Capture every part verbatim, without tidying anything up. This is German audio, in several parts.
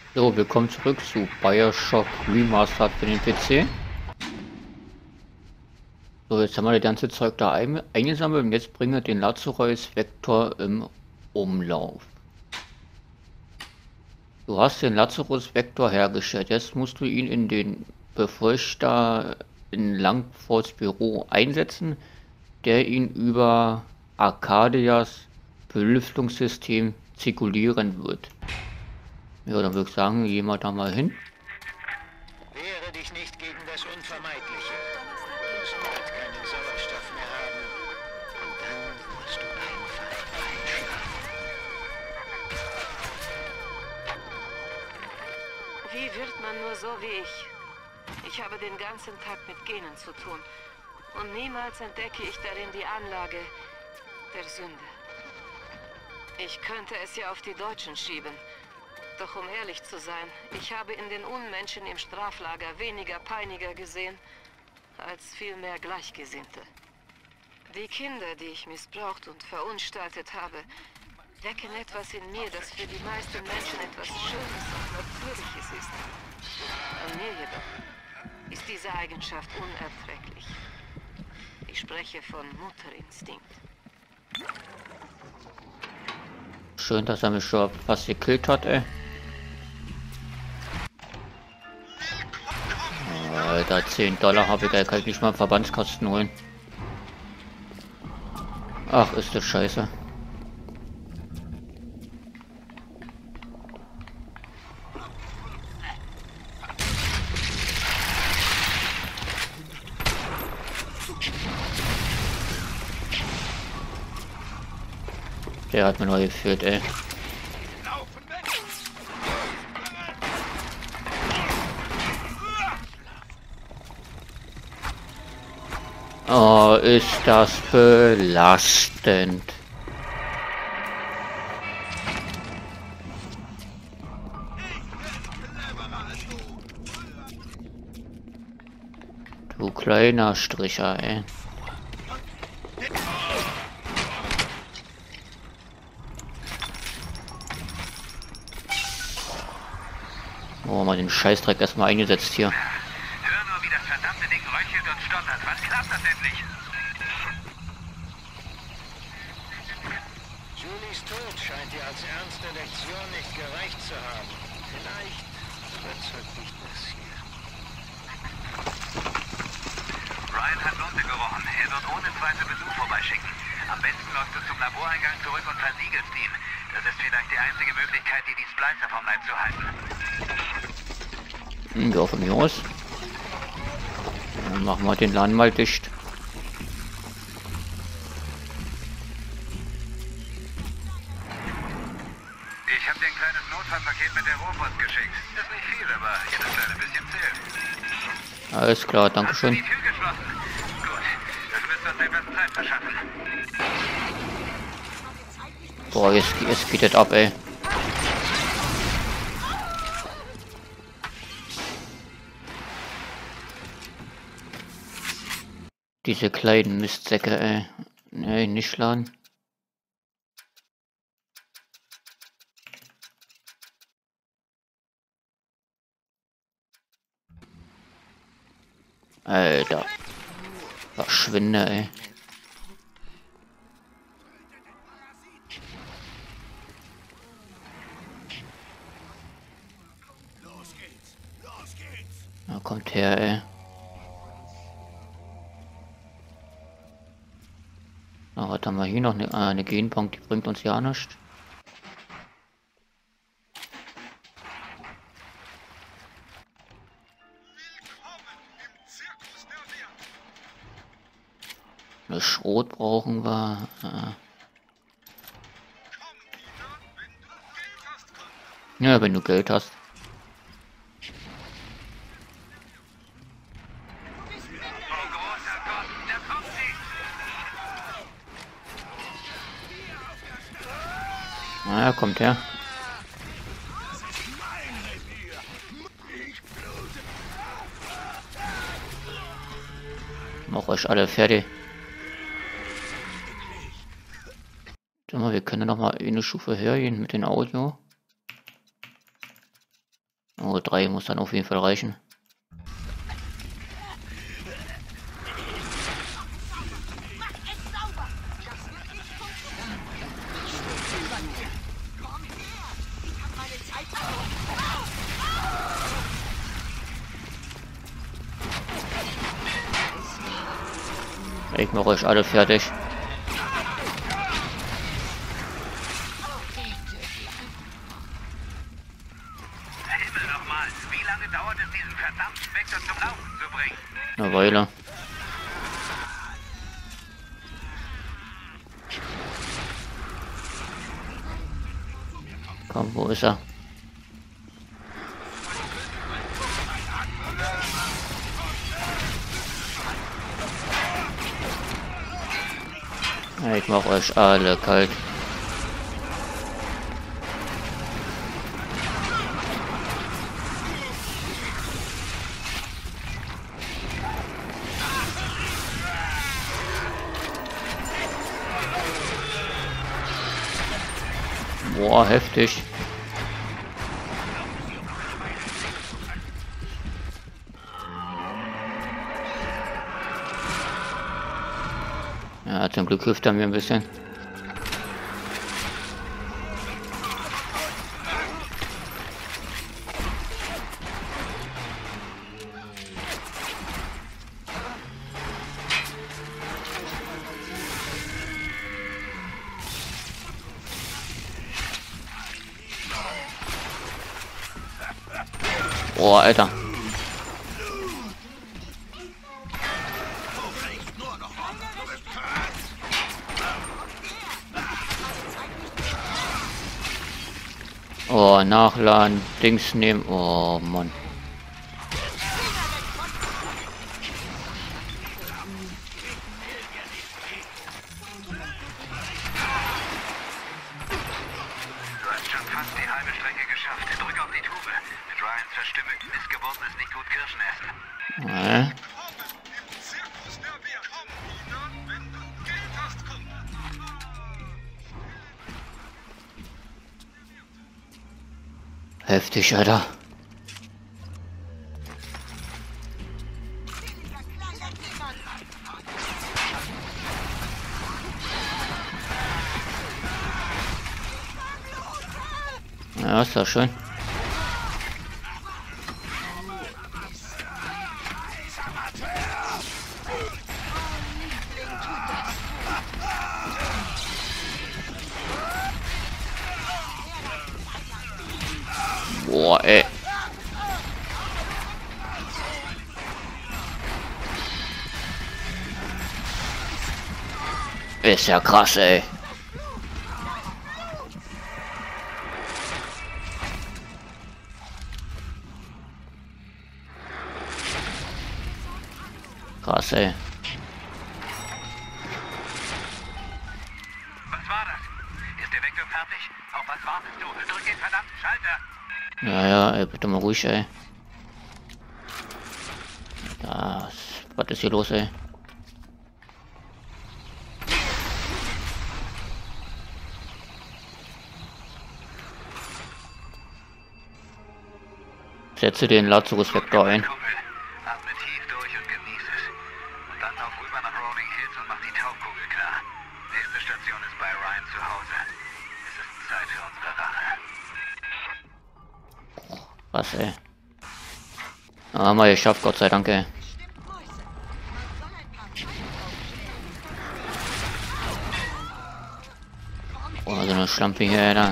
So, willkommen zurück zu BioShock Remastered für den P C. So, jetzt haben wir das ganze Zeug da ein eingesammelt und jetzt bringen wir den Lazarus-Vektor im Umlauf. Du hast den Lazarus-Vektor hergestellt. Jetzt musst du ihn in den Befeuchter in Langfords Büro einsetzen, der ihn über Arcadias Belüftungssystem zirkulieren wird. Ja, dann würde ich sagen, gehen wir da mal hin. Wehre dich nicht gegen das Unvermeidliche. Du wirst bald keinen Sauerstoff mehr haben. Und dann wirst du einfach einschlafen. Wie wird man nur so wie ich? Ich habe den ganzen Tag mit Genen zu tun. Und niemals entdecke ich darin die Anlage der Sünde. Ich könnte es ja auf die Deutschen schieben. Doch um ehrlich zu sein, ich habe in den Unmenschen im Straflager weniger Peiniger gesehen, als vielmehr Gleichgesinnte. Die Kinder, die ich missbraucht und verunstaltet habe, wecken etwas in mir, das für die meisten Menschen etwas Schönes und Natürliches ist. An mir jedoch ist diese Eigenschaft unerträglich. Ich spreche von Mutterinstinkt. Schön, dass er mich schon fast gekillt hat, ey. Alter, zehn Dollar habe ich, da kann ich nicht mal einen Verbandskasten holen. Ach, ist das scheiße. Der hat mir neu gefehlt, ey. Oh, ist das belastend. Du kleiner Stricher, ey. Oh, mal den Scheißdreck erstmal eingesetzt hier. Hör nur, wie das verdammte Ding röchelt und stottert. Wann klappt das endlich? Julies Tod scheint dir als ernste Lektion nicht gereicht zu haben. Vielleicht überzeugt dich das hier. Ryan hat Lunte gerochen. Er wird ohne Zweifel Besuch vorbeischicken. Am besten läufst du zum Laboreingang zurück und versiegelst ihn. Das ist vielleicht die einzige Möglichkeit, dir die Splicer vom Leib zu halten. Hm, ja, von mir aus. Dann machen wir den Laden mal dicht. Ich habe dir ein kleines Notfallpaket mit der Rohpost geschickt. Ist nicht viel, aber jedes kleine bisschen zählt. Alles klar, Hast du dankeschön. die Tür geschlossen? Gut. Das müsste uns etwas Zeit verschaffen. Boah, jetzt, jetzt geht das ab, ey. Diese kleinen Mistsäcke, ey. Nee, nicht schlagen. Alter. Verschwinde, ey. Na, kommt her, ey. Na, was haben wir hier noch? Eine, äh, eine Genbank, die bringt uns ja nichts. Eine Schrot brauchen wir. Äh. Ja, wenn du Geld hast. Na ja, kommt her. Mach euch alle fertig. Sag mal, wir können noch mal eine Stufe höher gehen mit dem Audio. Nur drei muss dann auf jeden Fall reichen. Ich mache euch alle fertig. Himmel nochmal, wie lange dauert es, diesen verdammten Vektor zum Laufen zu bringen? Eine Weile. Komm, wo ist er? Ich mach euch alle kalt. Boah, heftig. Ja, zum Glück hilft er mir ein bisschen. Boah, Alter. Oh, nachladen, Dings nehmen. Oh, Mann. Du hast schon fast die halbe Strecke geschafft. Drück auf die Tube. Mit Ryans verstümmelten Missgeburten ist nicht gut Kirschen essen. Äh. Heftig, Alter. Ja, ist doch schön. Boah, ey. Ist ja krass, ey. Krass, ey. Was war das? Ist der Vektor fertig? Auf was wartest du? Drück den verdammten Schalter! Ja, ja, ey, bitte mal ruhig, ey. Das, was ist hier los, ey? Setze den Lazarus-Vektor ein. Atme tief durch und genieß es. Und dann lauf rüber nach Rolling Hills und mach die Tauchkugel klar. Nächste Station ist bei Ryan zu Hause. Es ist Zeit für unsere Rache. Was, ey? Ah, haben wir geschafft, Gott sei Dank, ey. Boah, so eine Schlampe hier, Alter.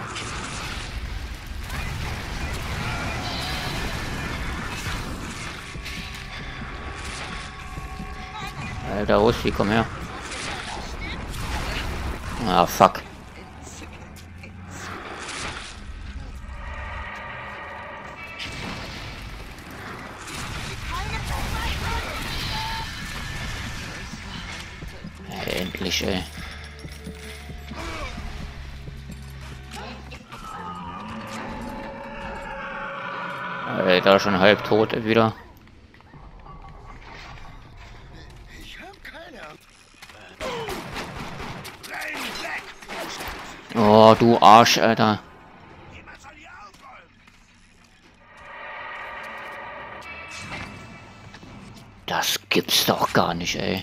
Alter, Russi, komm her. Ah, fuck. Hey, endlich, ey. Alter, schon halb tot wieder. Oh, du Arsch, Alter. Das gibt's doch gar nicht, ey.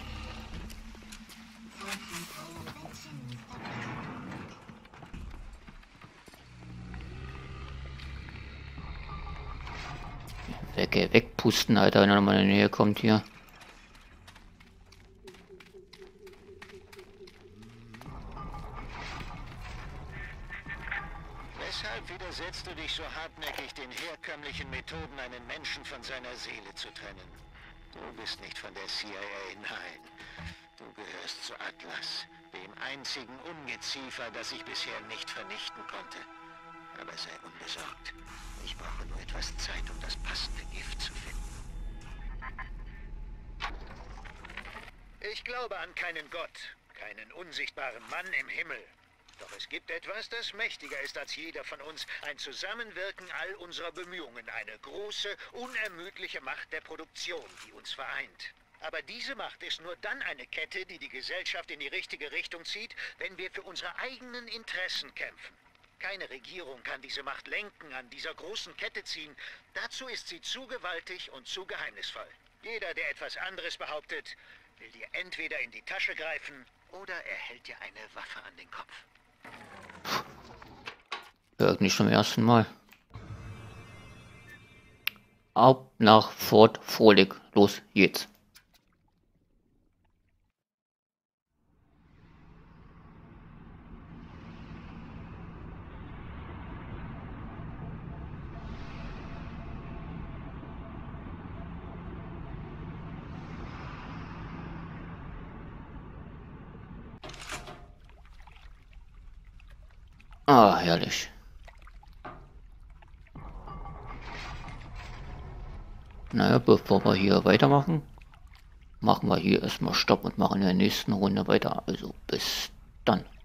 Weg, wegpusten, Alter, wenn er nochmal in die Nähe kommt hier. Weshalb widersetzt du dich so hartnäckig den herkömmlichen Methoden, einen Menschen von seiner Seele zu trennen? Du bist nicht von der C I A, nein. Du gehörst zu Atlas, dem einzigen Ungeziefer, das ich bisher nicht vernichten konnte. Aber sei unbesorgt. Ich brauche nur etwas Zeit, um das passende Gift zu finden. Ich glaube an keinen Gott, keinen unsichtbaren Mann im Himmel. Doch es gibt etwas, das mächtiger ist als jeder von uns. Ein Zusammenwirken all unserer Bemühungen. Eine große, unermüdliche Macht der Produktion, die uns vereint. Aber diese Macht ist nur dann eine Kette, die die Gesellschaft in die richtige Richtung zieht, wenn wir für unsere eigenen Interessen kämpfen. Keine Regierung kann diese Macht lenken, an dieser großen Kette ziehen. Dazu ist sie zu gewaltig und zu geheimnisvoll. Jeder, der etwas anderes behauptet, will dir entweder in die Tasche greifen oder er hält dir eine Waffe an den Kopf. Hört nicht zum ersten Mal. Ab nach Fort Frolic. Los jetzt. Ah, herrlich. Naja, bevor wir hier weitermachen, machen wir hier erstmal Stopp und machen in der nächsten Runde weiter. Also bis dann.